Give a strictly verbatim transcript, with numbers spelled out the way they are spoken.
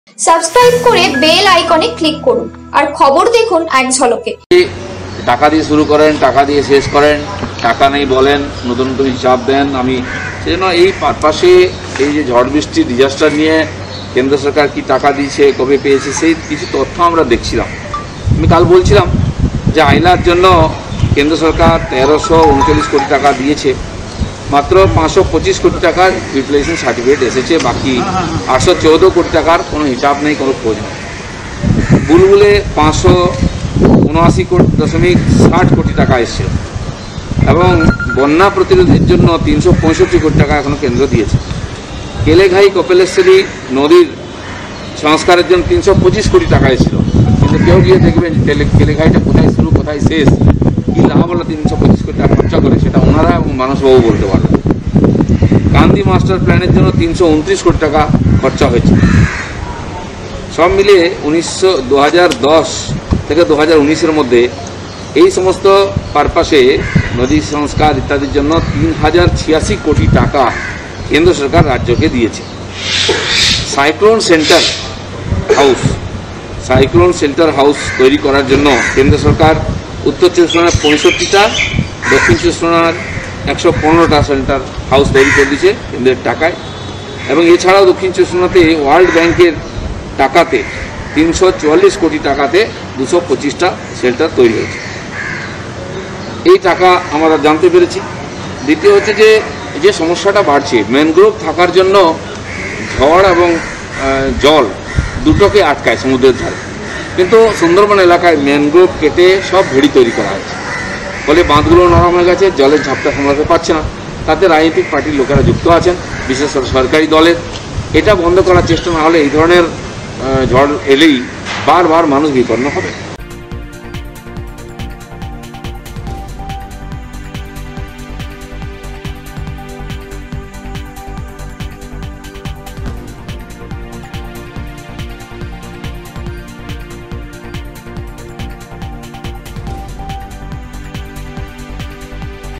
Subscribe করে bell আইকনে click করুন আর খবর দেখুন এক ঝলকে। টাকা দিয়ে শুরু করেন, টাকা দিয়ে শেষ করেন, টাকা নেই বলেন, নতুন নতুন হিসাব দেন। আমি সেজন্য এই পারপাসে এই যে ঝড় বৃষ্টি ডিজাস্টার নিয়ে কেন্দ্র সরকার কি টাকা দিয়েছে, কবে পেয়েছে, সেই কিছু তথ্য আমরা দেখছিলাম। আমি কাল বলছিলাম যে আইলার জন্য কেন্দ্র সরকার তেরোশো উনচল্লিশ কোটি টাকা দিয়েছে, মাত্র পাঁচশো পঁচিশ কোটি টাকার ইউটিলাইজেশন সার্টিফিকেট এসেছে, বাকি আটশো চৌদ্দ কোটি টাকার কোনো হিসাব নেই, কোনো খোঁজ নেই। বুলবুলে পাঁচশো উনআশি কোটি দশমিক ষাট কোটি টাকা এসেছিল এবং বন্যা প্রতিরোধের জন্য তিনশো পঁয়ষট্টি কোটি টাকা এখনও কেন্দ্র দিয়েছে। কেলেঘাই কপিলেশ্বরী নদীর সংস্কারের জন্য তিনশো পঁচিশ কোটি টাকা এসেছিল, কিন্তু কেউ গিয়ে দেখবেন কেলেঘাইটা কোথায় শুরু কোথায় শেষ, কী লাভ হলো তিনশো পঁচিশ কোটি টাকা খরচা করে, সেটা ওনারা এবং মানসবাবু বলতে পারবেন। গান্ধী মাস্টার প্ল্যানের জন্য তিনশো উনত্রিশ কোটি টাকা খরচা হয়েছে। সব মিলিয়ে উনিশশো দু হাজার দশ থেকে দু হাজার উনিশের মধ্যে এই সমস্ত পারপাসে নদী সংস্কার ইত্যাদির জন্য তিন হাজার ছিয়াশি কোটি টাকা কেন্দ্র সরকার রাজ্যকে দিয়েছে। Cyclone centre house cyclone centre house তৈরি করার জন্য কেন্দ্র সরকার উত্তর চব্বিশ পরগনার পঁয়ষট্টিটা, দক্ষিণ চব্বিশ পরগনার একশো পনেরোটা সেন্টার হাউস তৈরি করে দিয়েছে কেন্দ্রের টাকায়। এবং এছাড়াও দক্ষিণ চব্বিশ পরগনাতে ওয়ার্ল্ড ব্যাংকের টাকাতে তিনশো চুয়াল্লিশ কোটি টাকাতে দুশো পঁচিশটা শেল্টার তৈরি হয়েছে। এই টাকা আমরা জানতে পেরেছি। দ্বিতীয় হচ্ছে যে যে সমস্যাটা বাড়ছে, ম্যানগ্রোভ থাকার জন্য ঝড় এবং জল দুটোকে আটকায় সমুদ্রের ধারে, কিন্তু সুন্দরবন এলাকায় ম্যানগ্রোভ কেটে সব ভেড়ি তৈরি করা হয়েছে, ফলে বাঁধগুলো নরম হয়ে গেছে, জলের ঝাপটা সামলাতে পারছে না। তাতে রাজনৈতিক পার্টির লোকেরা যুক্ত আছেন, বিশেষ করে সরকারি দলের। এটা বন্ধ করার চেষ্টা না হলে এই ধরনের ঝড় এলেই বারবার মানুষ বিপন্ন হবে।